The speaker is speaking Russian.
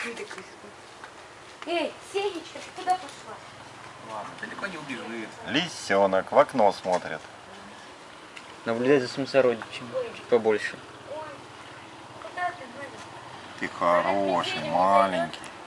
Эй, Сенечка, ты куда пошла? Ладно, далеко не убежит. Лисенок в окно смотрит. Наблюдай за своим сородичем. Чуть побольше. Ой, куда ты, Мэнни? Ты хороший, маленький.